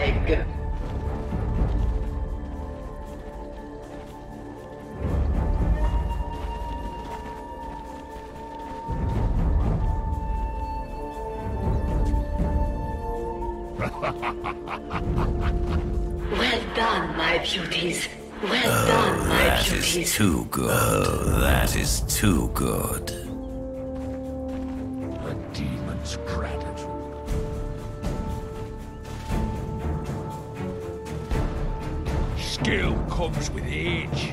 flag. Well done, my beauties. Well done, my beauties. That is too good. Oh, that is too good. A demon's gratitude. Skill comes with age.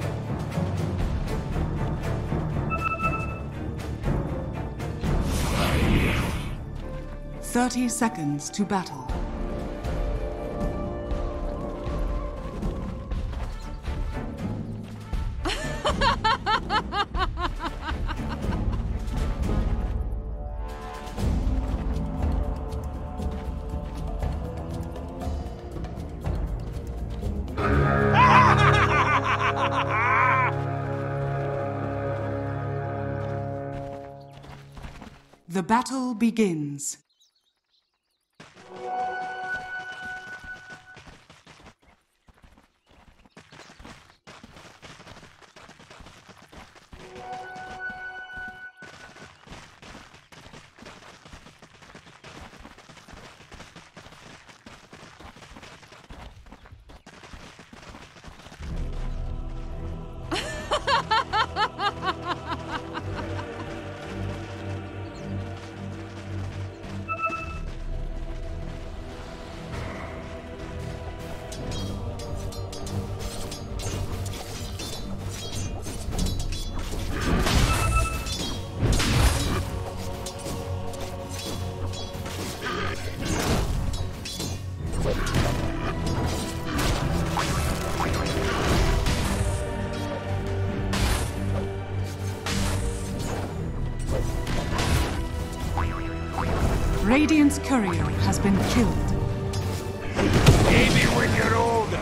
"30 seconds to battle. The battle begins. Radiant's courier has been killed. Maybe when you're older.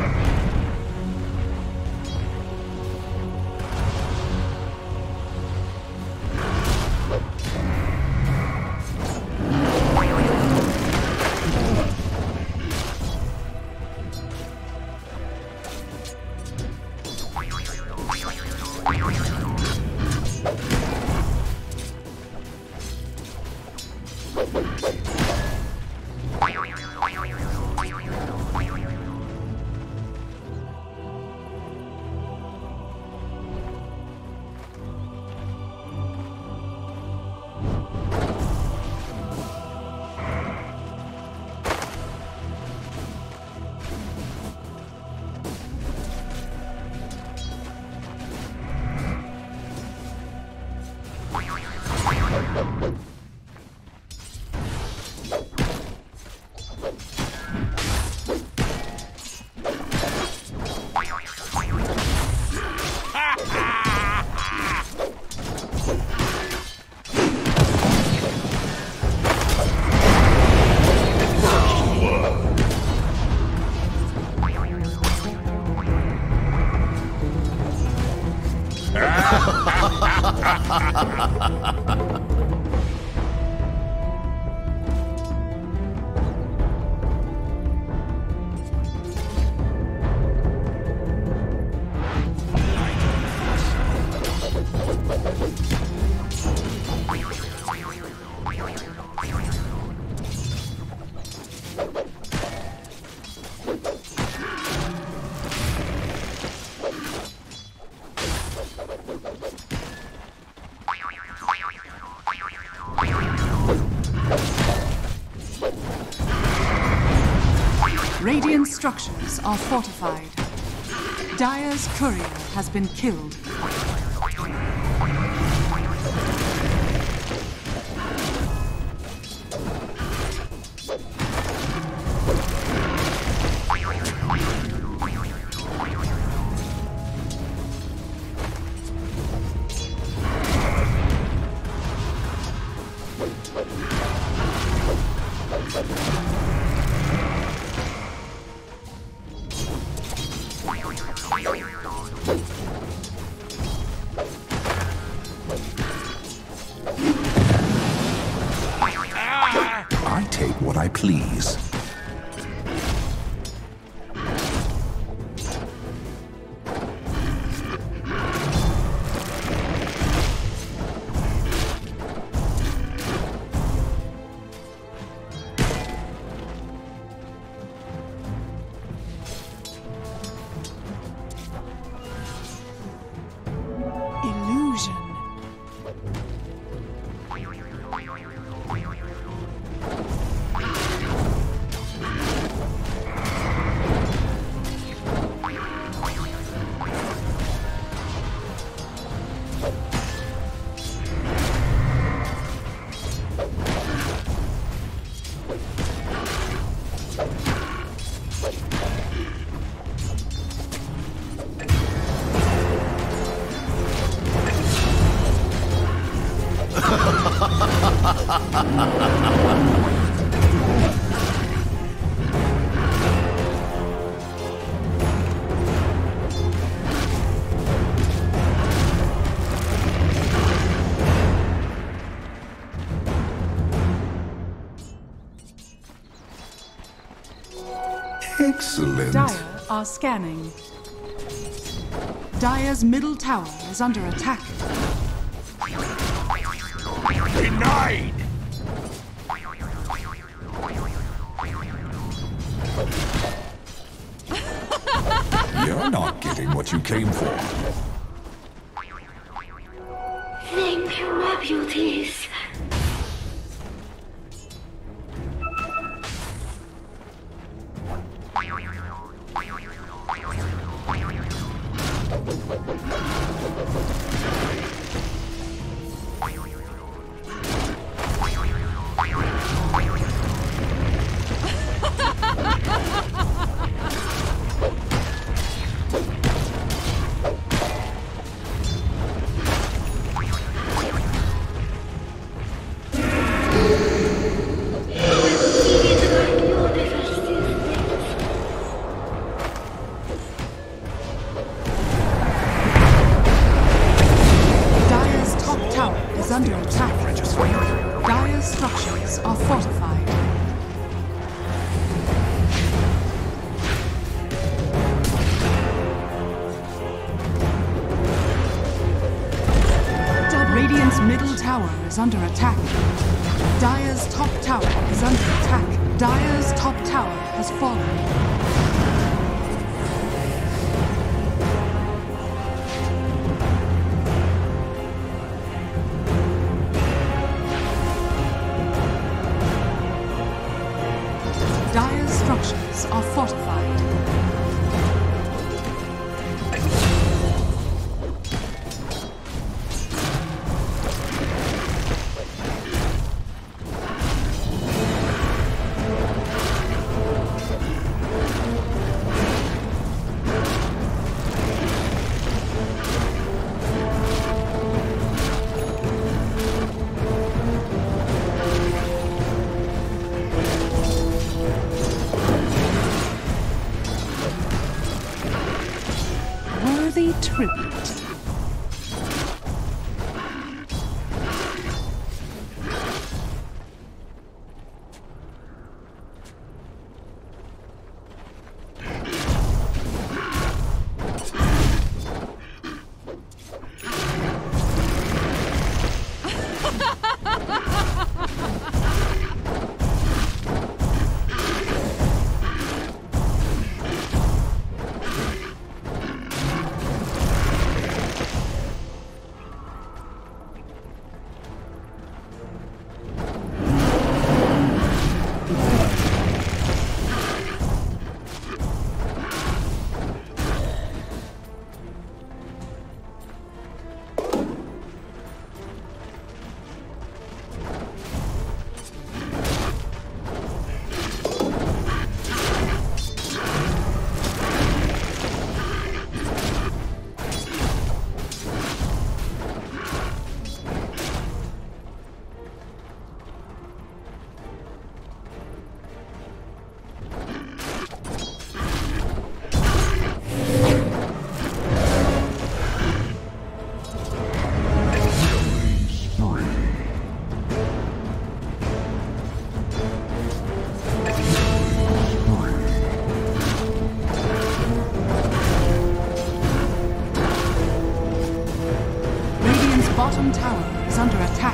Radiant structures are fortified. Dire's courier has been killed. I take what I please. Excellent. Dire are scanning. Dire's middle tower is under attack. Denied! You're not getting what you came for. Thank you, my beauties. Under attack. Dire's structures are fortified. Radiant's middle tower is under attack. Dire's top tower is under attack. Dire's top tower has fallen. Dire's structures are fortified. Tribute. Bottom tower is under attack.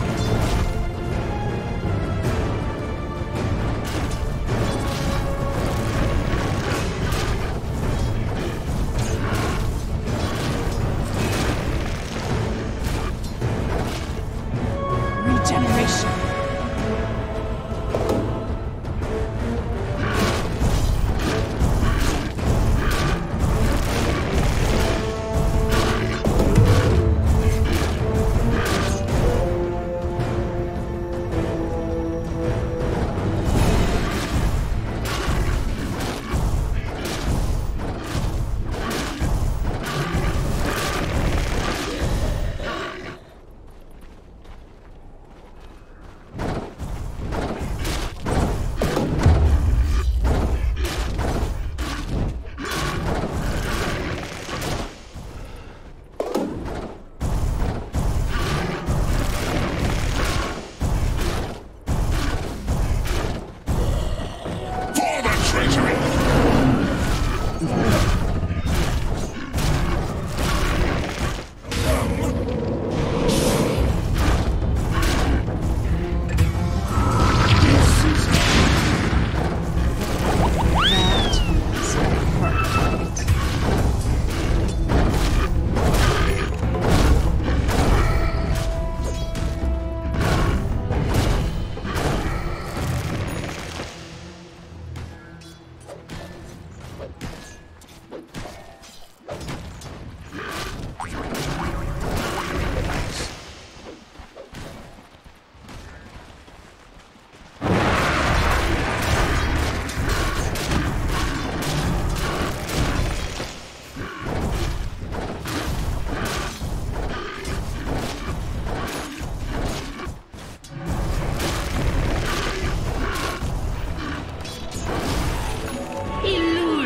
Regeneration.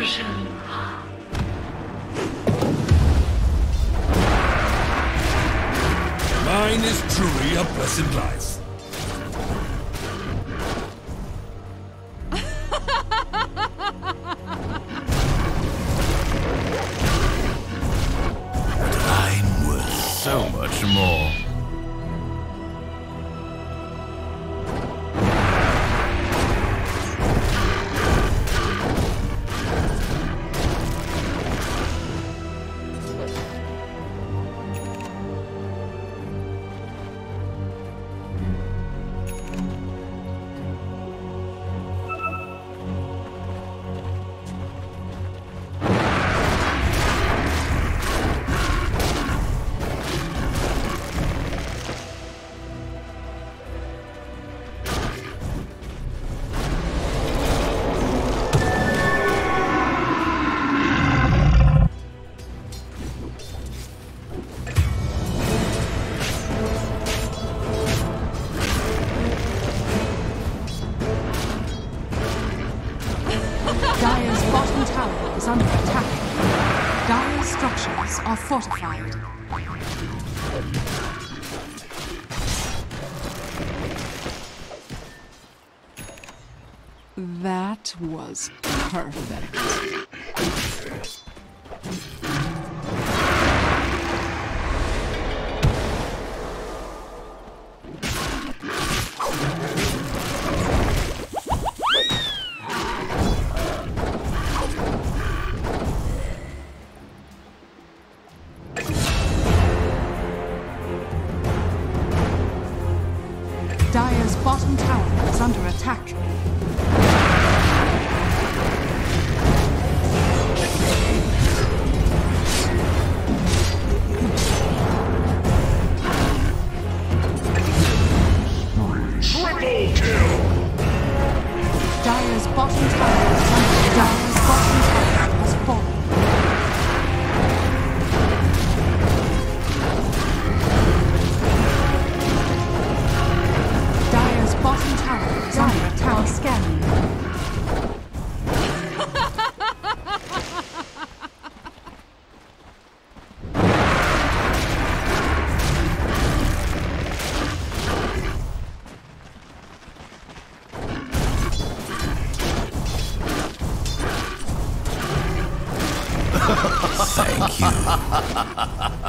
illusion. Mine is truly a blessed life. I'm worth so much more. Dire's bottom tower is under attack. Dire's structures are fortified. That was perfect. Dire's bottom tower is under attack. Triple kill! Dire's bottom tower is under Dire's bottom tower has fallen. Dire's bottom tower is under attack. Scanning. Thank you.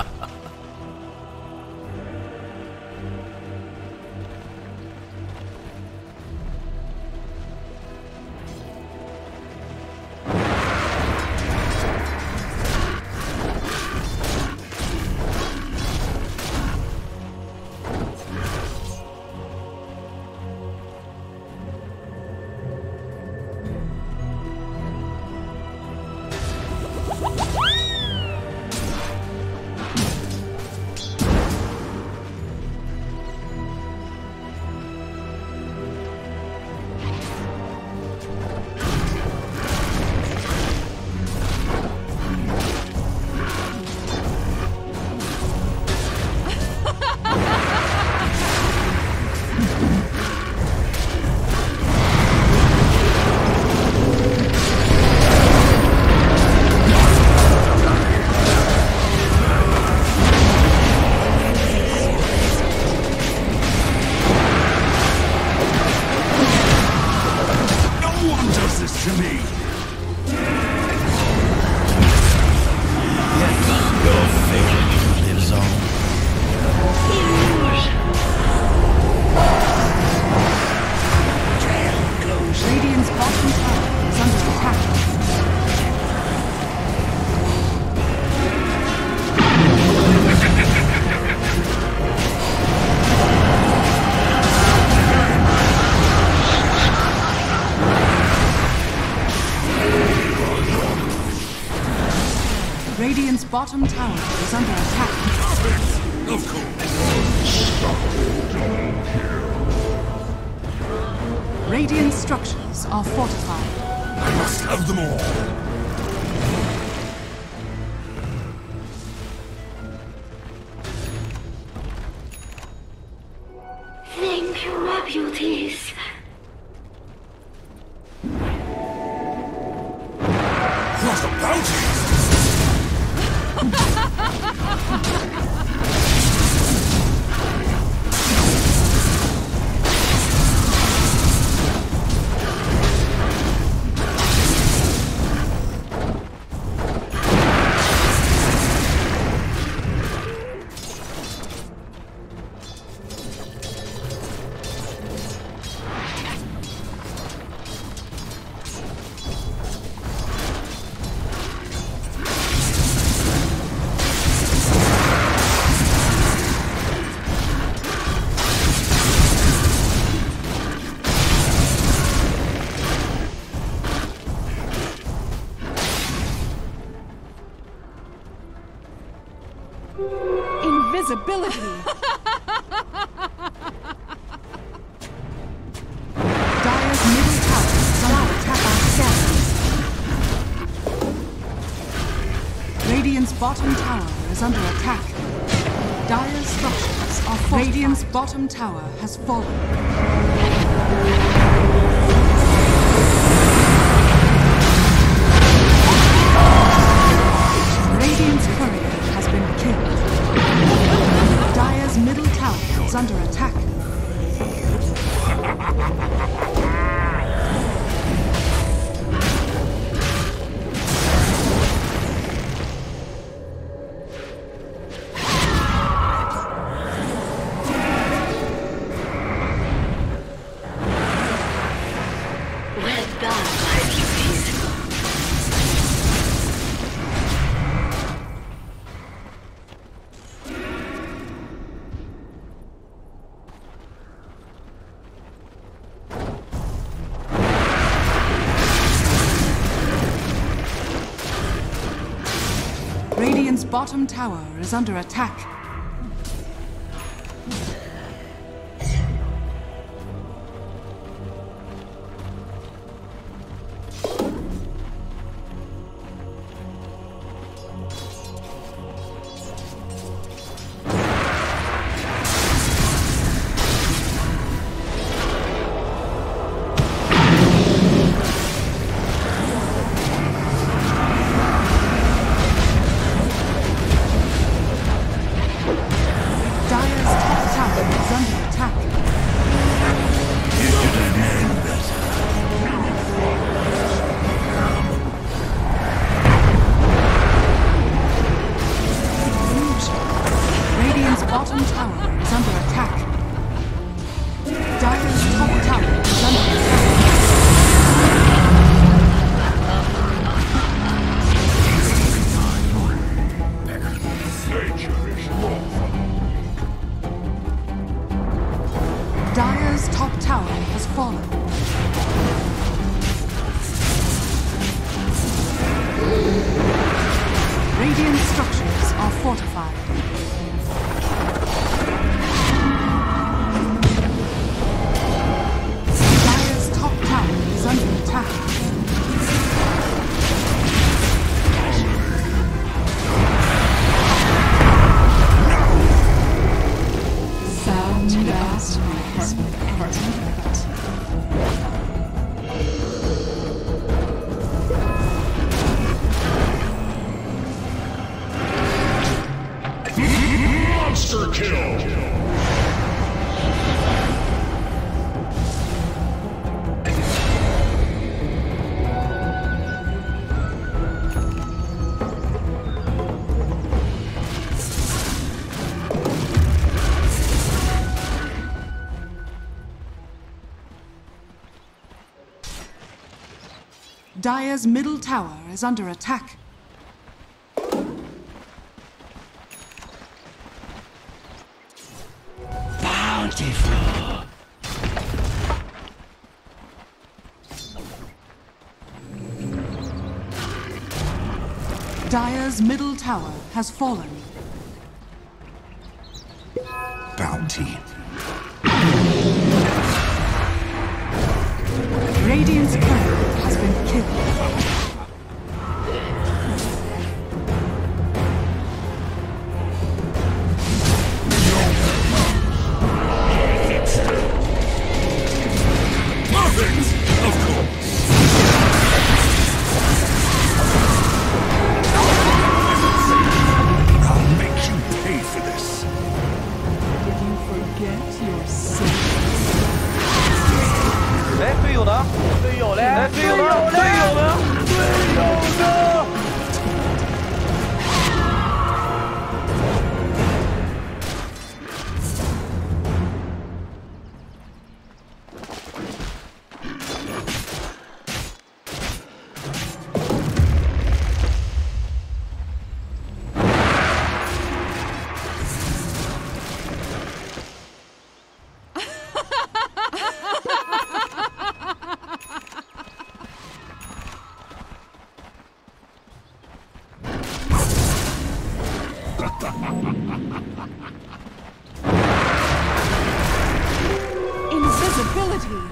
Radiant's bottom tower is under attack. Of course. Radiant structures are fortified. I must have them all. Thank you, my beauties. Invisibility! Dire's middle tower is under attack by scanners. Radiant's bottom tower is under attack. Dire's structures are fortified. Radiant's bottom tower has fallen. Radiant's courier has been killed. Dire's middle tower is under attack. Well done, my beauties. Radiant's bottom tower is under attack. Dire's top tower has fallen. Radiant structures are fortified. Dire's top tower is under attack. Monster kill! Dire's middle tower is under attack. Bountiful. Dire's middle tower has fallen. Bounty. Radiant's courier has been killed. Invisibility!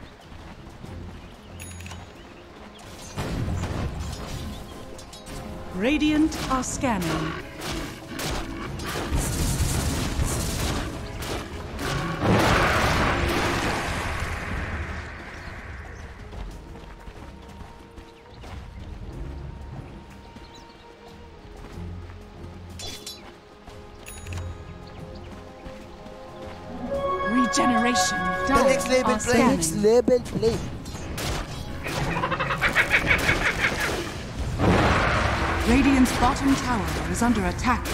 Radiant are scanning. Regeneration. Next level play. Next level play. Radiant's bottom tower is under attack.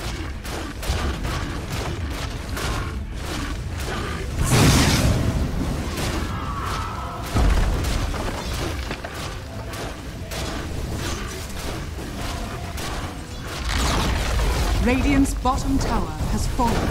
Radiant's bottom tower has fallen.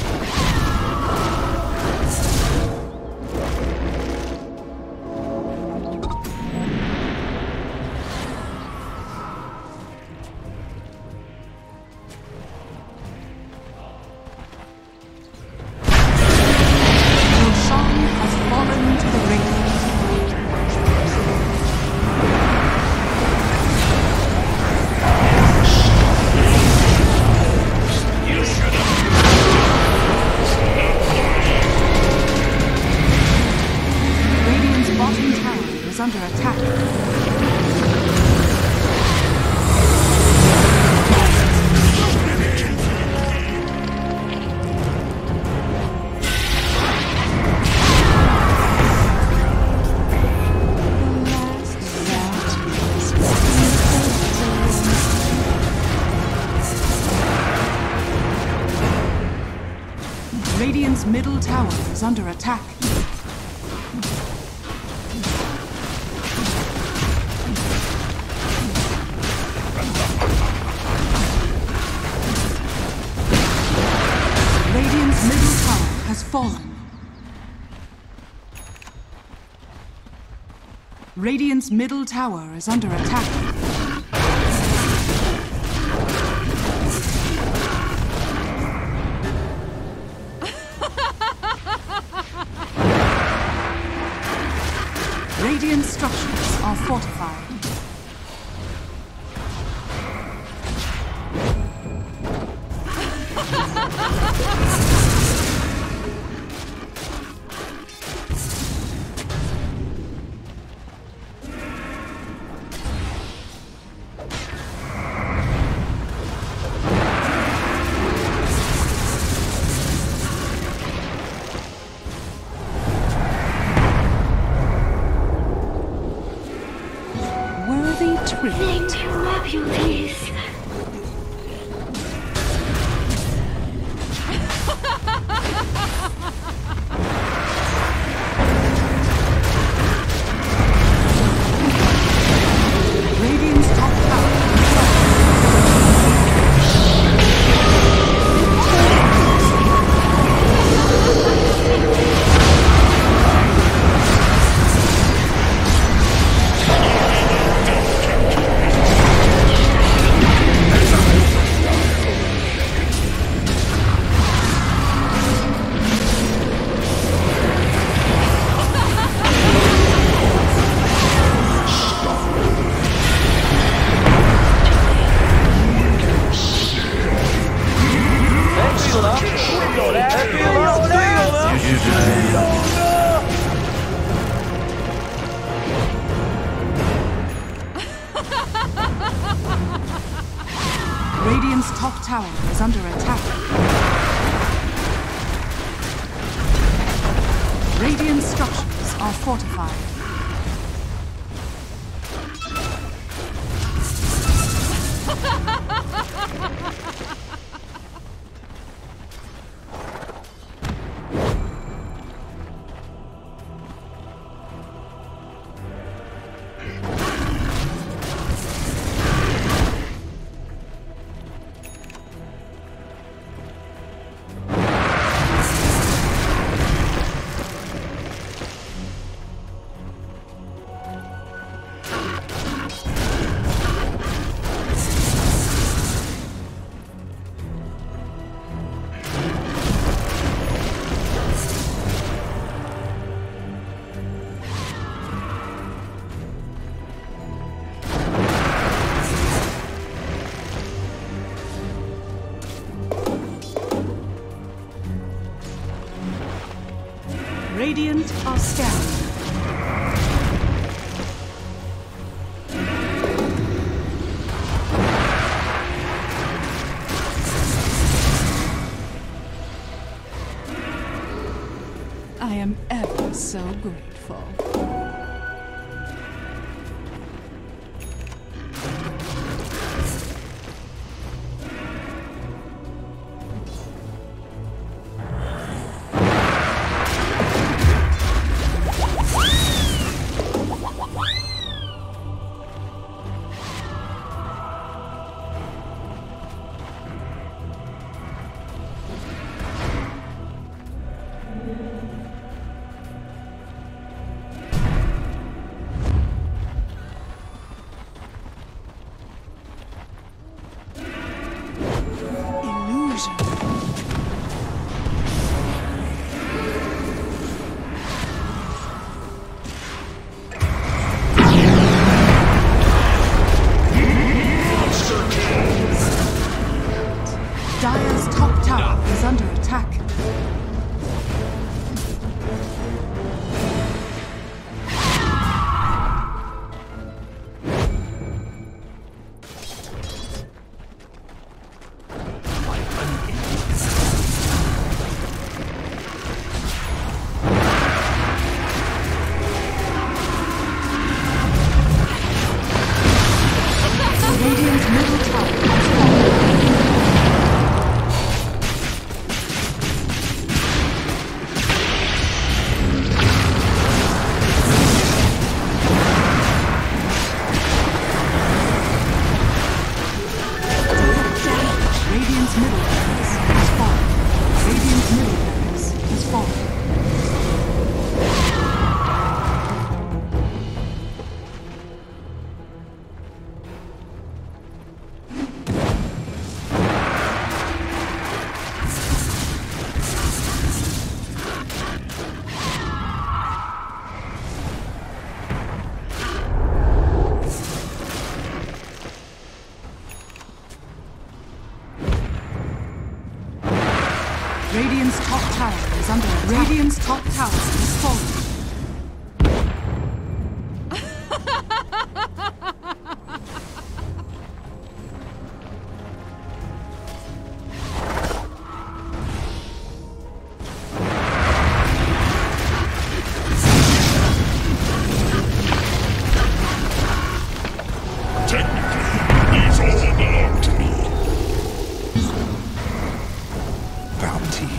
Under attack. Radiant's middle tower is under attack. Fallen. Radiant's middle tower is under attack. Radiant structures are fortified. Thank you, my beauties. Radiant's top tower. Radiant's top tower is under attack. Radiant structures are fortified. Radiant are scanning. I am ever so grateful. Dire's top tower is under attack. Radiant's middle tower has fallen. Radiant's middle barracks has fallen. Radiant's middle barracks has fallen. Radiant's top tower is under attack. Radiant's top tower has fallen. Technically, these all belong to me. Bounty.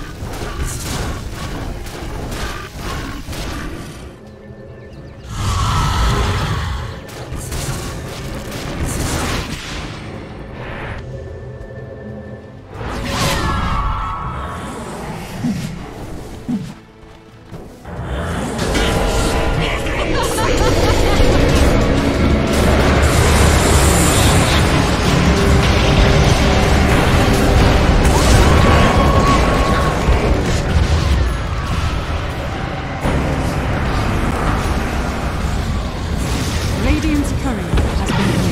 Radiant's courier has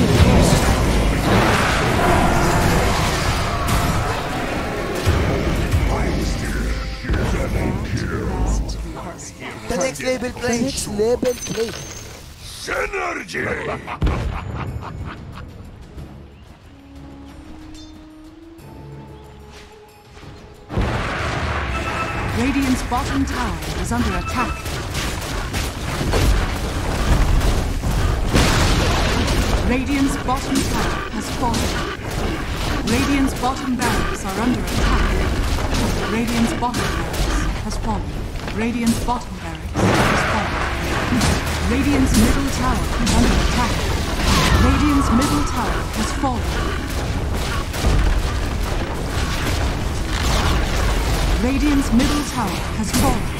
been killed. The next level play. The next level play. Synergy! Radiant's bottom tower is under attack. Radiant's bottom tower has fallen. Radiant's bottom barracks are under attack. Radiant's bottom barracks has fallen. Radiant's bottom barracks has fallen. Radiant's middle tower is under attack. Radiant's middle tower has fallen. Radiant's middle tower has fallen.